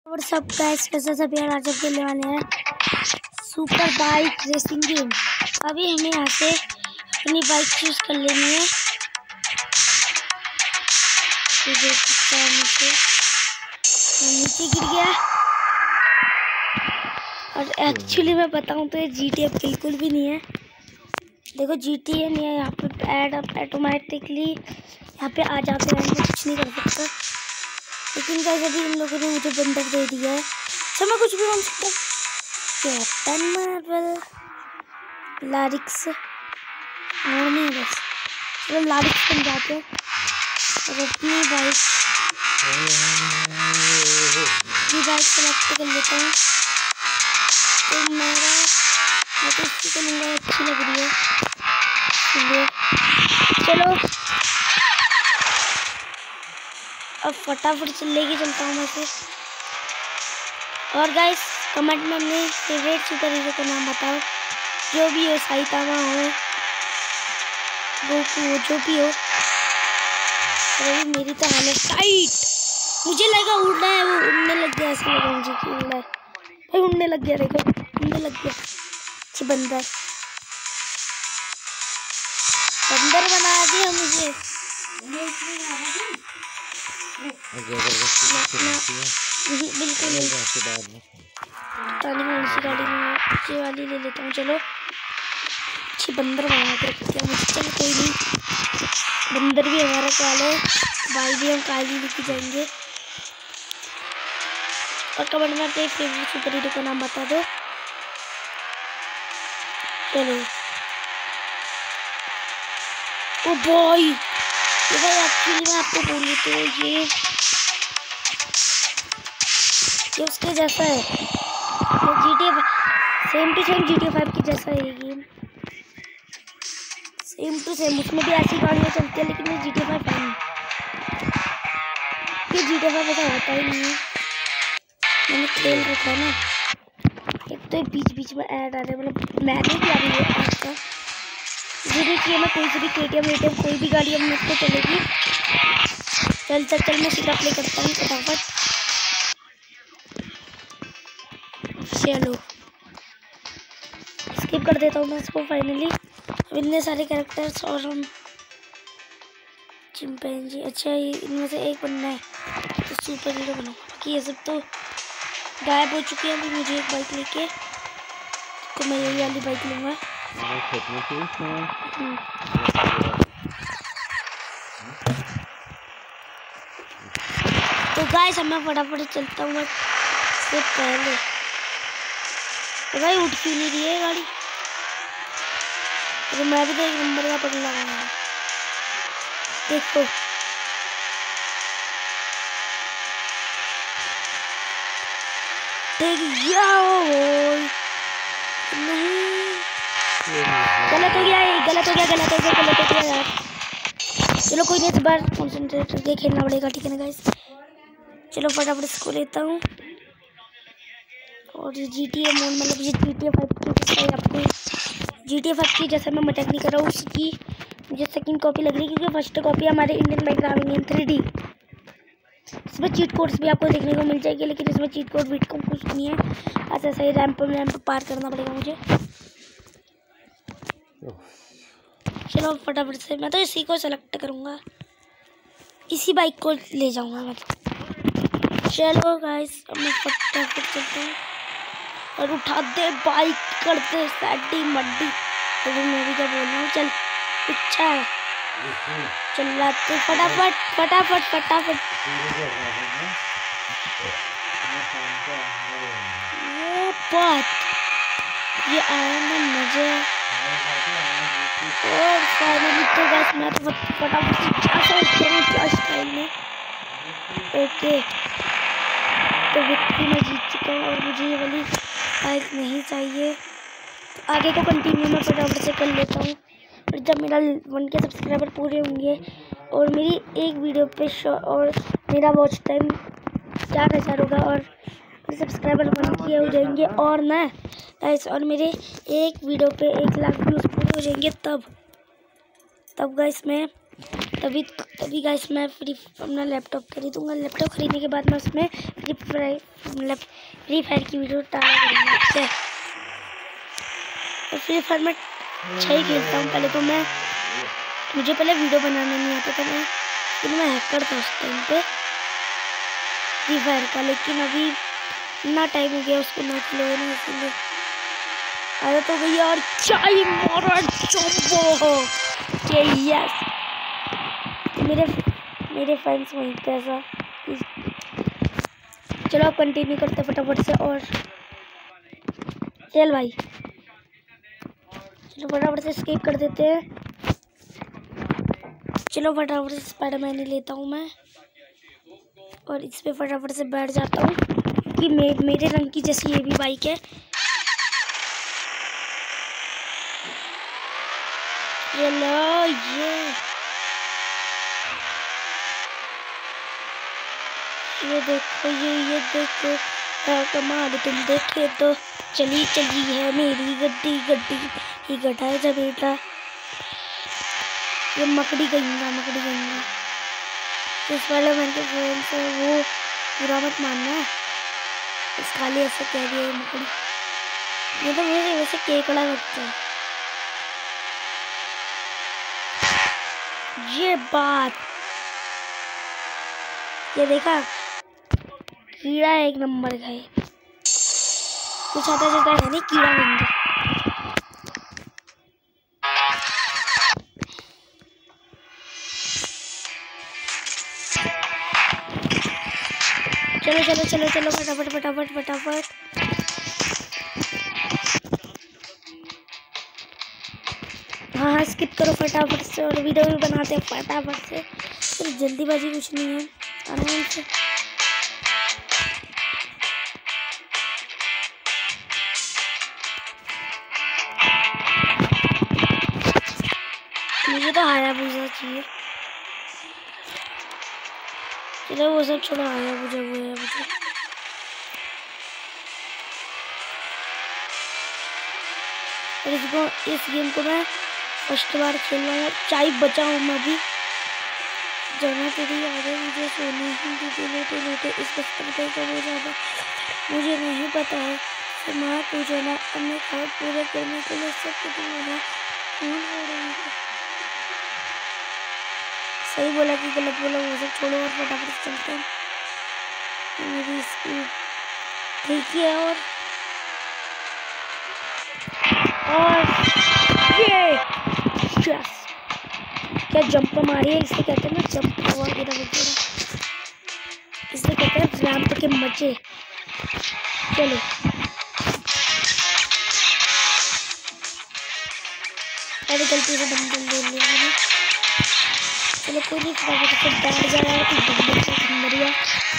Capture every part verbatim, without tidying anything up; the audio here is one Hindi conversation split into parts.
और सब गाइस कैसे सब यार आज हम खेलने वाले हैं सुपर बाइक रेसिंग गेम। अभी हमें यहाँ से अपनी बाइक चूज कर लेनी है। तो देख सकते हैं नीचे नीचे गिर गया। और एक्चुअली मैं बताऊँ तो ये जी टी ए बिल्कुल भी नहीं है। देखो जी टी ए नहीं है, यहाँ पे ऐड ऑटोमेटिकली यहाँ पे आ जाते हैं, कुछ नहीं कर सकता। लेकिन गाइस अभी इन लोगों ने मुझे बंदर दे दिया है, तो मैं कुछ भी बन सकता हूँ। कैप्टन मार्वल लारिक्स नहीं है बस, चलो लारिक्स बन जाते हैं। और अपनी बाइक अपनी बाइक सेलेक्ट कर लेता हूँ। तो मेरा मैं तो इसकी चलूँगा, अच्छी लग रही है। चलो अब फटाफट चलेगी चलता हूँ मैं फिर। और गाइस कमेंट में अपने फेवरेट सुपर हीरो का नाम बताओ, जो भी हो, साइतामा हो, गोकू हो, जो भी हो। अरे मेरी तो हालत टाइट, मुझे लगा उड़ना है, वो उड़ने लग गया। ऐसा लगा मुझे कि उड़ना है, भाई उड़ने लग गया। देखो उड़ने लग गया। अच्छी बंदर बंदर बना दिया मुझे। बिल्कुल ताली में उसी गाड़ी में अच्छी वाली ले लेता हूँ। चलो अच्छी बंदर बना के रखते हैं मुझे। चलो कोई नहीं, बंदर भी हमारा काला है, भाई भी हम काली लेके जाएंगे। और कमेंट में अपने फेवरेट सुपर हीरो का नाम बता दो। चलो ओ भाई, ये भाई एक्चुअली मैं आपको बोलूँ तो ये ये उसके जैसा है, G T A same to same G T A five की जैसा है ये गेम, सेम टू सेम। उसमें भी ऐसी गाड़ियाँ चलती है, लेकिन ये जी टी ए फाइव नहीं, ये जी टी ए फाइव ऐसा होता ही नहीं है। मैंने खेल रखा है ना, एक तो बीच बीच में ऐड आ रहे हैं, मतलब मैंने भी आ रही है ऐड धीरे कि मैं कोई सी भी के टी एम वेटीएम कोई भी गाड़ी अब मुझको चलेगी। चल चल चल मैं सीधा प्ले करता हूँ फटाफट। चलो स्किप कर देता हूँ मैं इसको फाइनली। अब इतने सारे कैरेक्टर्स और हम चिंपैंजी, अच्छा इनमें से एक बनना है तो सुपर हीरो बनाऊँ। बाकी ये सब तो गायब हो चुकी है। अभी मुझे एक बाइक लेके, तो मैं यही वाली बाइक लूँगा। तो गाइस मैं फटाफट चलता हूँ से पहले। तो भाई उठ क्यों नहीं रही है गाड़ी? तो मैं भी तो एक नंबर का पगला हूँ। देखो देख जाओ, नहीं गलत हो गया, ये गलत हो गया, गलत हो गया, गलत हो गया यार। चलो कोई नहीं, इस बार कॉन्सेंट्रेट करके खेलना पड़ेगा, ठीक है ना गाइस। चलो फटाफट इसको लेता हूँ। और जी टी ए मोड मतलब जी टी ए फाइव की जैसा आपको जी टी ए फाइव की जैसा मैं मटक नहीं कर रहा हूँ, उसकी मुझे सेकंड कॉपी लग रही है, क्योंकि फर्स्ट कॉपी हमारे Indian bike driving game three D. इसमें चीट कोड्स भी आपको देखने को मिल जाएगी, लेकिन इसमें चीट कोड वीट को कुछ नहीं है। ऐसा सही रैंप रैंप पार करना पड़ेगा मुझे। चलो फटाफट से मैं तो इसी को सेलेक्ट करूँगा, इसी बाइक को ले जाऊँगा मैं। चलो गाइस अब मैं फटाफट चलता हूँ और उठा दे बाइक, करते सैडी मड्डी। तो मैं भी क्या बोल रहा हूँ, चल अच्छा है चलाते फटाफट फटाफट फटाफट। ये बात ये आया ना मजे। और फाइनली तो गाइस मैं तो फटाफट से चासा उतरूँ क्या स्टाइल में। ओके तो विक्ट्री मैं जीत चुका हूँ और मुझे ये वाली बाइक नहीं चाहिए। तो आगे को कंटिन्यू मैं फटाफट से कर लेता हूँ। और जब मेरा वन के सब्सक्राइबर पूरे होंगे और मेरी एक वीडियो पे शो और मेरा वॉच टाइम चार हज़ार होगा और मेरे सब्सक्राइबर वन के हो जाएंगे और मैं गाइस और मेरे एक वीडियो पे एक लाख व्यूज़ पूरे हो जाएंगे, तब तब गाइस मैं तभी तभी गाइस मैं फ्री अपना लैपटॉप खरीदूंगा। लैपटॉप खरीदने के बाद मैं उसमें फ्री फायर मतलब फ्री फायर की वीडियो डाला करूँगा। ठीक है, तो फ्री फायर में अच्छा ही खेलता हूँ। पहले तो मैं मुझे पहले वीडियो बनाना नहीं आता था, मैं लेकिन मैं हैकर था उस टाइम पे फ्री फायर का। लेकिन अभी इतना टाइम हो गया उसको ना खेलो ना, इसलिए आदत हो गई यार। चाय मारा चंबो के यस, मेरे मेरे फैंस वहीं पे ऐसा। चलो आप कंटिन्यू करते फटाफट से। और चल भाई, चलो फटाफट से स्किप कर देते हैं। चलो फटाफट से स्पाइडरमैन ही लेता हूँ मैं, और इस पे फटाफट से बैठ जाता हूँ क्योंकि मे, मेरे रंग की जैसी ये भी बाइक है। चलो ये ये देखो ये ये देखो क्या कमाल तुम देखे तो। चली चली है मेरी गड्डी, गड्डी ही गड्ढा है बेटा। ये मकड़ी गईंगा मकड़ी गईंगा इस वाले मैंने के फ्रेंड से वो पूरा मत मानना है, इस खाली ऐसे कह दिया है मकड़ी। ये तो मुझे वैसे केकड़ा लगता है। ये बात, ये देखा कीड़ा एक नंबर का है, कुछ आता जाता है नहीं, कीड़ा बन गया। चलो चलो चलो चलो फटाफट फटाफट फटाफट। हाँ हाँ स्किप करो फटाफट से, और वीडियो भी बनाते हैं फटाफट से। तो जल्दीबाजी कुछ नहीं है, आराम से। मुझे तो हायाबुसा चाहिए। चलो वो सब छोड़ो, हायाबुसा वो है मुझे। और इसको इस गेम को मैं फर्स्ट बार खेल रहा हूँ। चाय बचाऊँ मैं भी, जाना तेरी यादें मुझे सोनी ही लेते लेते इस बचपन पे कभी ज़्यादा मुझे नहीं पता है। समाज पूछो ना अपने ख्वाब पूरे करने के लिए सब कुछ मना कौन हो रही है। सही बोला कि गलत बोला, वो सब छोड़ो और फटाफट से चलते हैं। मेरी स्पीड ठीक है। और और ये यस, क्या जंप मारी है, इसे कहते हैं ना जंप वगैरह वगैरह, इसे कहते हैं रैंप के मजे। चलो अरे गलती से बंदल ले लिया मैंने। चलो कोई नहीं, फटाफट से बैठ जा रहा है कि बंदल से खंडरिया।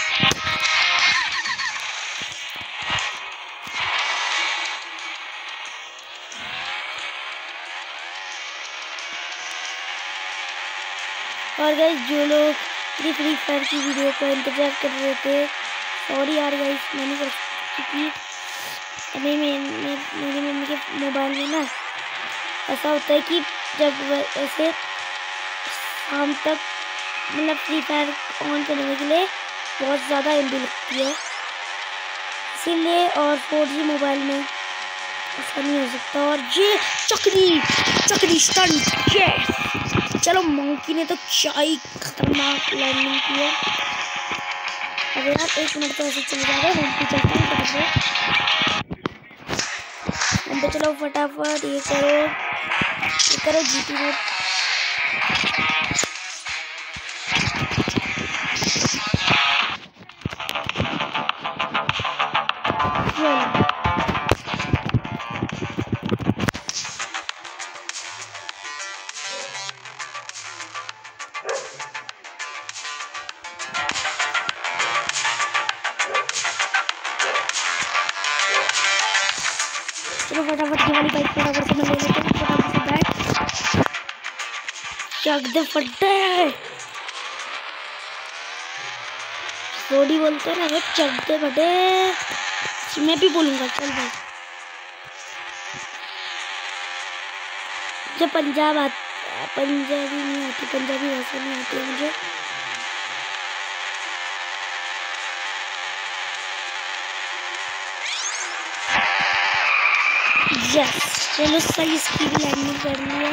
और गाइस जो लोग फ्री फ्री फायर की वीडियो का इंतजार कर रहे थे, सॉरी यार गाइस मैंने कर, क्योंकि अभी मेरी मम्मी के मोबाइल में ना ऐसा होता है कि जब ऐसे शाम तक मतलब फ्री फायर ऑन करने के लिए बहुत ज़्यादा एम बी लगती है, इसीलिए। और फोर जी मोबाइल में ऐसा नहीं हो सकता। और ये चक्री चक्री स्टंट, ये चलो मंकी ने तो चाय खतरनाक लैंडिंग की है। अरे यार एक मिनट तो ऐसे चले जा रहे हैं, हम पे चलते हैं फटाफट। हम पे चलो फटाफट, ये करो ये करो जीटी रोड। चलो फटाफट ये वाली बाइक फटाफट से मैं ले लेता हूँ, फटाफट से बैठ चक दे फटे। रोडी बोलते हैं ना, चक दे फटे, मैं भी बोलूँगा। चल भाई, जब पंजाब आ, पंजाबी नहीं आती, पंजाबी भाषा नहीं आती है मुझे। यस, चलो सही इसकी भी लैंडिंग कर लिया।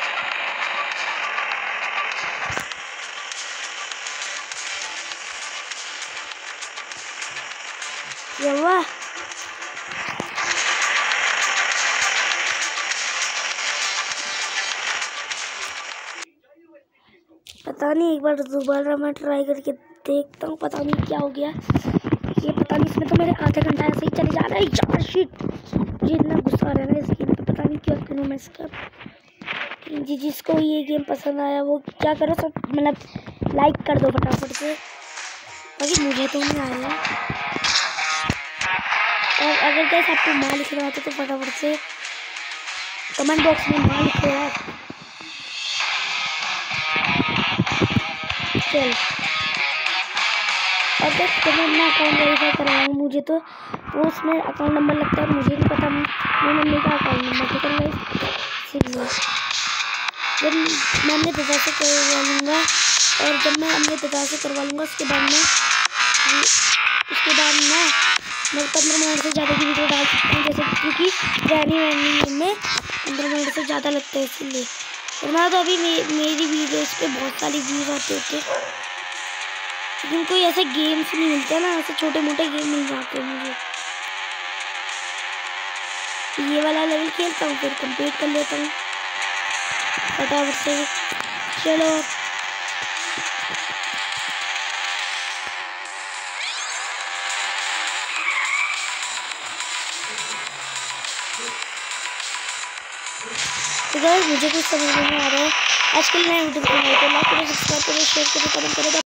वाह, पता नहीं, एक बार दोबारा मैं ट्राई करके देखता हूँ। पता नहीं क्या हो गया ये, पता नहीं। इसमें तो मेरे आधा घंटा ऐसे ही चले जा रहा है यार। शिट, मुझे इतना गुस्सा आ रहा है ना इस गेम पे, पता नहीं क्या करूँ मैं इसका। जी जिसको ये गेम पसंद आया वो क्या करो, सब मतलब लाइक कर दो फटाफट से, बाकी मुझे तो नहीं आया। और अगर कैसे आपको माँ लिख रहा था तो फटाफट से कमेंट बॉक्स में माँ लिखो यार। चल, और बस तो मैं अपना अकाउंट वेरीफाई करवाऊँ, मुझे तो वो उसमें अकाउंट नंबर लगता है, मुझे नहीं पता मेरी मम्मी का अकाउंट नंबर, ठीक है मैं इसलिए जब मैं अपने दादा से करवा लूँगा, और जब मैं अपने दादा से करवा लूँगा उसके बाद में उसके बाद में मैं पंद्रह मिनट से ज़्यादा की वीडियो डाल सकता हूँ, जैसे क्योंकि रैनी वैनी में पंद्रह मिनट से ज़्यादा लगता है इसलिए। वरना तो अभी मे, मेरी वीडियोस पे बहुत सारी व्यूज़ आते होते, लेकिन कोई ऐसे गेम्स नहीं मिलते ना, ऐसे छोटे मोटे गेम मिल जाते हैं मुझे। ये वाला लेवल खेलता हूँ फिर कंप्लीट कर लेता हूँ फटाफट से। चलो तो गाइस मुझे कुछ समझ नहीं आ रहा है। आज के लिए मैं वीडियो को लाइक करो, सब्सक्राइब करो, शेयर करो, कमेंट करो।